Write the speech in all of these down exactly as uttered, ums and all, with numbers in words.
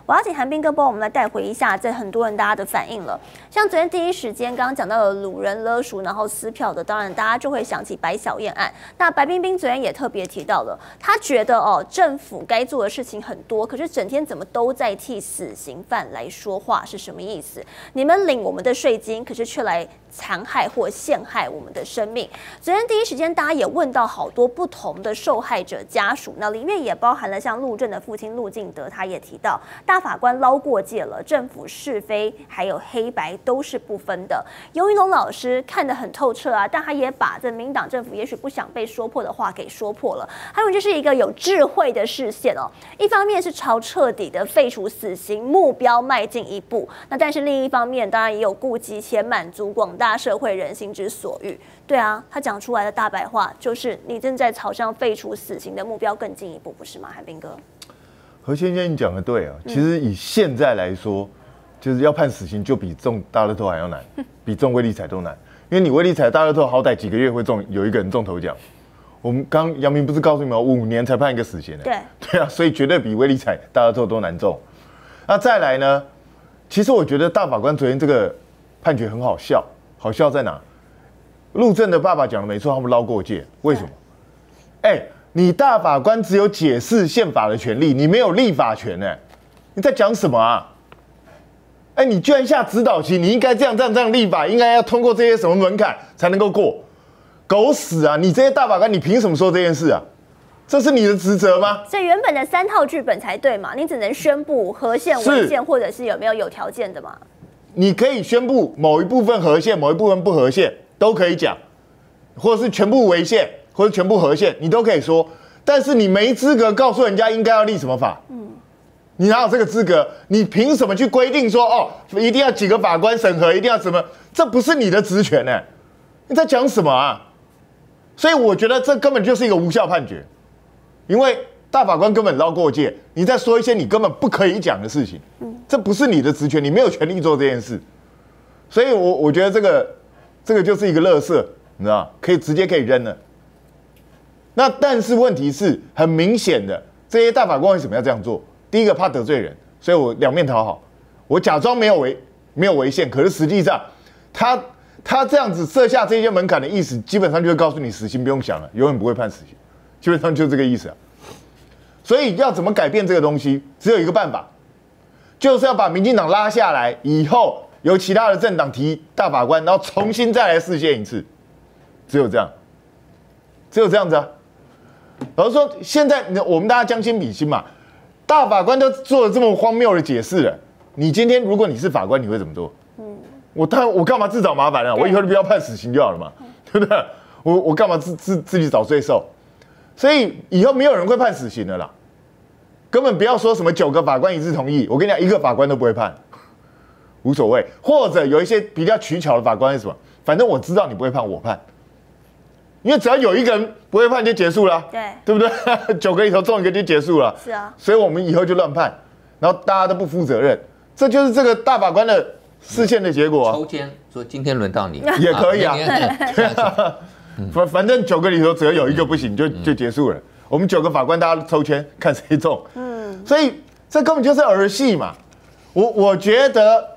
我要请韩彬哥帮我们来带回一下这很多人大家的反应了。像昨天第一时间刚刚讲到的掳人勒赎，然后撕票的，当然大家就会想起白小燕案。那白冰冰昨天也特别提到了，他觉得哦，政府该做的事情很多，可是整天怎么都在替死刑犯来说话，是什么意思？你们领我们的税金，可是却来残害或陷害我们的生命。昨天第一时间，大家也问到好多不同的受害者家属，那里面也包含了像陆正的父亲陆敬德，他也提到大法官捞过界了，政府是非还有黑白都是不分的。尤云龙老师看得很透彻啊，但他也把这民党政府也许不想被说破的话给说破了。还有就是一个有智慧的视线哦，一方面是朝彻底的废除死刑目标迈进一步，那但是另一方面当然也有顾及且满足广大社会人心之所欲。对啊，他讲出来的大白话就是你正在朝向废除死刑的目标更进一步，不是吗？韩彬哥， 何先生你讲的对啊，其实以现在来说，就是要判死刑就比中大乐透还要难，比中威力彩都难，因为你威力彩大乐透好歹几个月会中有一个人中头奖，我们刚杨明不是告诉你们五年才判一个死刑呢？ 对对啊，所以绝对比威力彩大乐透都难中。那再来呢？其实我觉得大法官昨天这个判决很好笑，好笑在哪？陆正的爸爸讲的没错，他们捞过界，为什么？哎、欸，你大法官只有解释宪法的权利，你没有立法权哎、欸，你在讲什么啊？哎、欸，你居然下指导棋，你应该这样这样这样立法，应该要通过这些什么门槛才能够过？狗屎啊！你这些大法官，你凭什么说这件事啊？这是你的职责吗？ 所以原本的三套剧本才对嘛，你只能宣布合宪、违宪，或者是有没有有条件的嘛？ 你可以宣布某一部分合宪，某一部分不合宪，都可以讲，或者是全部违宪，或者全部合宪，你都可以说。但是你没资格告诉人家应该要立什么法，嗯，你哪有这个资格？你凭什么去规定说哦，一定要几个法官审核，一定要什么？这不是你的职权哎，你在讲什么啊？所以我觉得这根本就是一个无效判决，因为大法官根本捞过界，你在说一些你根本不可以讲的事情，这不是你的职权，你没有权利做这件事。所以我我觉得这个这个就是一个垃圾，你知道，可以直接可以扔了。那但是问题是很明显的，这些大法官为什么要这样做？第一个怕得罪人，所以我两面讨好，我假装没有违没有违宪，可是实际上他他这样子设下这些门槛的意思，基本上就会告诉你死刑不用想了，永远不会判死刑，基本上就是这个意思啊。所以要怎么改变这个东西，只有一个办法，就是要把民进党拉下来，以后由其他的政党提大法官，然后重新再来释宪一次，只有这样，只有这样子啊。老实说，现在我们大家将心比心嘛，大法官都做了这么荒谬的解释了，你今天如果你是法官，你会怎么做？嗯，我当我干嘛自找麻烦啊？我以后就不要判死刑就好了嘛，对不对？我我干嘛自自自己找罪受？所以以后没有人会判死刑的啦，根本不要说什么九个法官一致同意，我跟你讲，一个法官都不会判，无所谓。或者有一些比较取巧的法官是什么？反正我知道你不会判，我判，因为只要有一个人不会判就结束了， 对， 对不对？九个里头中一个就结束了， 是啊。所以我们以后就乱判，然后大家都不负责任，这就是这个大法官的释宪的结果、啊。 抽签说今天轮到你也可以啊。反反正九个里头只要有一个不行，就就结束了。我们九个法官大家抽签看谁中，嗯，所以这根本就是儿戏嘛。我我觉得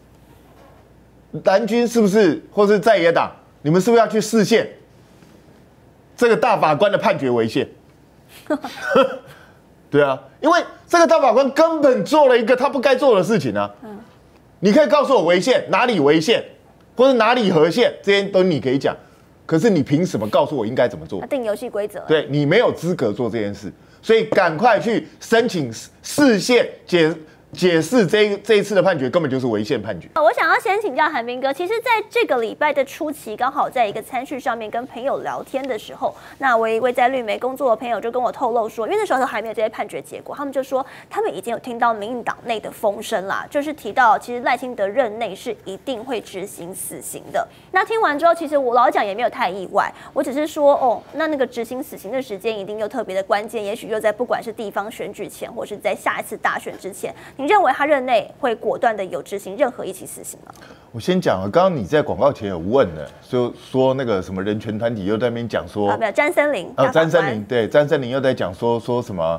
蓝军是不是，或是在野党，你们是不是要去释宪？这个大法官的判决违宪？对啊，因为这个大法官根本做了一个他不该做的事情啊。嗯，你可以告诉我违宪哪里违宪，或者哪里合宪，这些都你可以讲。可是你凭什么告诉我应该怎么做？ 定游戏规则。 对，你没有资格做这件事，所以赶快去申请释宪解解释这一这一次的判决根本就是违宪判决。 我想要先请教韩彬哥，其实在这个礼拜的初期，刚好在一个餐叙上面跟朋友聊天的时候，那我一位在绿媒工作的朋友就跟我透露说，因为那时候还没有这些判决结果，他们就说他们已经有听到民进党内的风声啦，就是提到其实赖清德任内是一定会执行死刑的。那听完之后，其实我老讲也没有太意外，我只是说哦，那那个执行死刑的时间一定又特别的关键，也许又在不管是地方选举前，或是在下一次大选之前。你认为他任内会果断的有执行任何一起死刑吗？ 我先讲啊，刚刚你在广告前有问的，说说那个什么人权团体又在那边讲说， 啊，没有詹森林， 啊，詹森林对，詹森林又在讲说说什么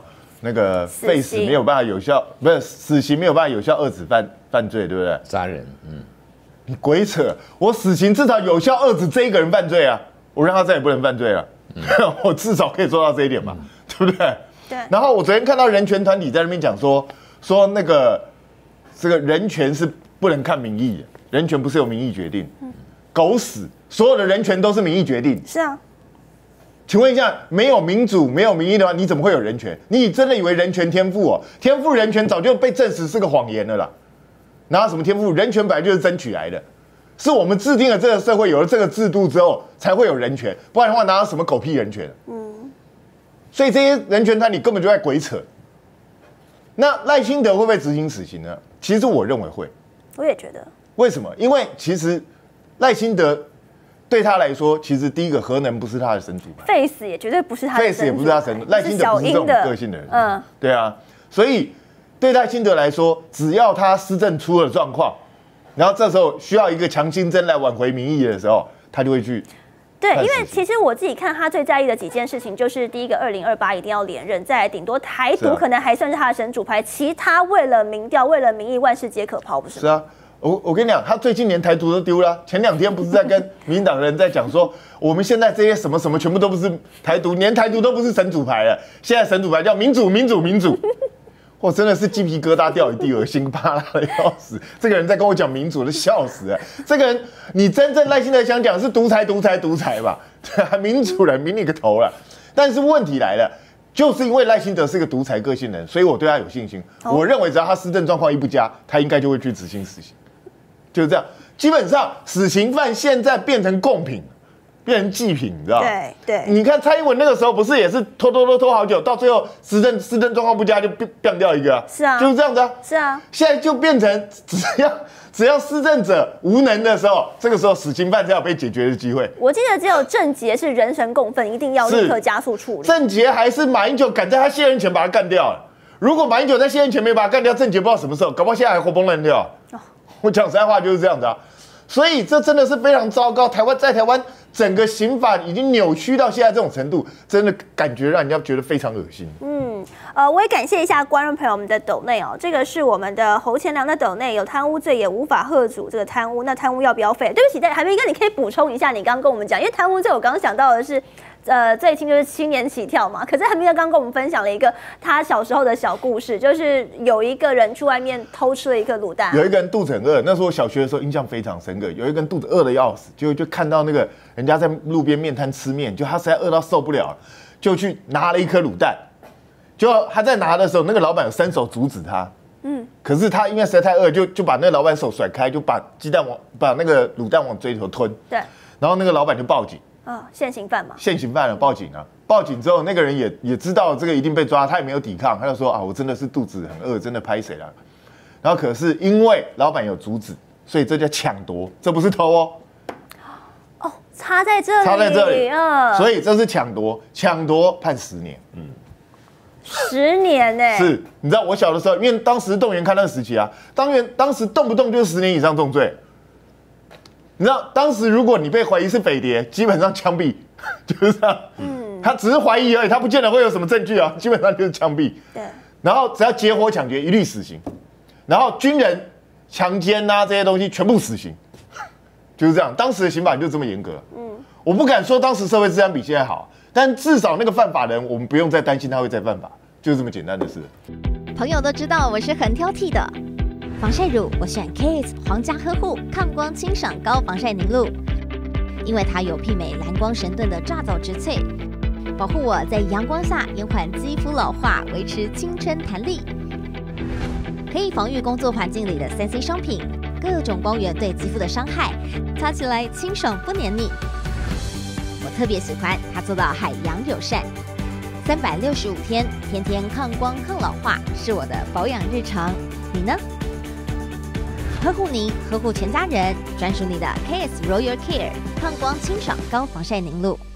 那个废死没有办法有效，不是死刑没有办法有效遏制犯犯罪，对不对？ 杀人，嗯， 你鬼扯！我死刑至少有效遏制这一个人犯罪啊，我让他再也不能犯罪了，嗯、我至少可以做到这一点嘛，嗯、对不对？ 对。 然后我昨天看到人权团体在那边讲说，说那个这个人权是不能看民意的，人权不是由民意决定，嗯、狗屎！所有的人权都是民意决定。 是啊。 请问一下，没有民主、没有民意的话，你怎么会有人权？你真的以为人权天赋哦？天赋人权早就被证实是个谎言了啦！哪有什么天赋？人权本来就是争取来的，是我们制定了这个社会，有了这个制度之后，才会有人权。不然的话，哪有什么狗屁人权？嗯。所以这些人权团体根本就在鬼扯。那赖清德会不会执行死刑呢？其实我认为会。 我也觉得。为什么？因为其实赖清德。对他来说，其实第一个核能不是他的神主牌， 废死也绝对不是他的神主牌， 废死也不是他神主，赖清德不是这种个性的人，嗯，对啊，所以对赖清德来说，只要他施政出了状况，然后这时候需要一个强心针来挽回民意的时候，他就会去。 对，因为其实我自己看他最在意的几件事情，就是第一个，二零二八一定要连任，再来顶多台独可能还算是他的神主牌，其他为了民调、为了民意，万事皆可抛，不是吗？ 是啊。我我跟你讲，他最近连台独都丢了。前两天不是在跟民进党人在讲说，我们现在这些什么什么全部都不是台独，连台独都不是神主牌了。现在神主牌叫民主，民主，民主。我真的是鸡皮疙瘩掉一地，恶心巴拉的要死。这个人在跟我讲民主，都笑死了。这个人，你真正赖清德想讲是独裁，独裁，独裁吧？对啊，民主人民你个头了。但是问题来了。就是因为赖清德是个独裁个性人，所以我对他有信心。Oh. 我认为只要他施政状况一不佳，他应该就会去执行死刑。就是这样，基本上死刑犯现在变成贡品，变成祭品，你知道吗？ 对对。 你看蔡英文那个时候不是也是拖拖拖拖好久，到最后施政施政状况不佳就变掉一个、啊。 是啊。 就是这样子啊。 是啊。 现在就变成只要只要施政者无能的时候，这个时候死刑犯才有被解决的机会。 我记得只有郑捷是人神共愤，一定要立刻加速处理。 郑捷还是马英九赶在他卸任前把他干掉了。如果马英九在卸任前没把他干掉，郑捷不知道什么时候，搞不好现在还活蹦乱跳。哦。我讲实在话就是这样的啊，所以这真的是非常糟糕。台湾在台湾整个刑法已经扭曲到现在这种程度，真的感觉让人家觉得非常恶心。 嗯，呃，我也感谢一下观众朋友们的抖内哦，这个是我们的侯前良的抖内，有贪污罪也无法遏阻这个贪污，那贪污要不要废？对不起，但韩明哥，你可以补充一下，你刚刚跟我们讲，因为贪污罪我刚刚想到的是。呃，最轻就是七年起跳嘛。可是韩明哥刚跟我们分享了一个他小时候的小故事，就是有一个人去外面偷吃了一颗卤蛋， 有一个人肚子很饿。那时候我小学的时候印象非常深刻，有一个人肚子饿得要死，就就看到那个人家在路边面摊吃面，就他实在饿到受不了了，就去拿了一颗卤蛋。就他在拿的时候，那个老板有伸手阻止他，嗯，可是他因为实在太饿，就就把那个老板手甩开，就把鸡蛋往把那个卤蛋往嘴里头吞。 对， 然后那个老板就报警。 啊、哦，现行犯嘛， 现行犯了，报警啊！报警之后，那个人也也知道这个一定被抓，他也没有抵抗，他就说啊，我真的是肚子很饿，真的拍谁了。然后可是因为老板有阻止，所以这叫抢夺，这不是偷哦。 哦，差在这里， 差在这里啊！所以这是抢夺，抢夺判十年，嗯， 十年呢、欸？ 是，你知道我小的时候，因为当时动员戡乱时期啊，当元当时动不动就是十年以上重罪。你知道当时如果你被怀疑是匪谍，基本上枪毙，就是这样。嗯，他只是怀疑而已，他不见得会有什么证据啊，基本上就是枪毙。 对。 然后只要劫火抢劫，一律死刑。然后军人强奸啊这些东西全部死刑，就是这样。当时的刑法就这么严格。嗯。我不敢说当时社会治安比现在好，但至少那个犯法人，我们不用再担心他会再犯法，就是这么简单的事。 朋友都知道我是很挑剔的。防晒乳我选 K S 皇家呵护抗光清爽高防晒凝露，因为它有媲美蓝光神盾的抓藻植萃，保护我在阳光下延缓肌肤老化，维持青春弹力。可以防御工作环境里的三 C 商品，各种光源对肌肤的伤害，擦起来清爽不黏腻。我特别喜欢它做到海洋友善，三百六十五天，天天抗光抗老化，是我的保养日常。你呢？呵护您，呵护全家人，专属你的 K S Royal Care 抗光清爽高防晒凝露。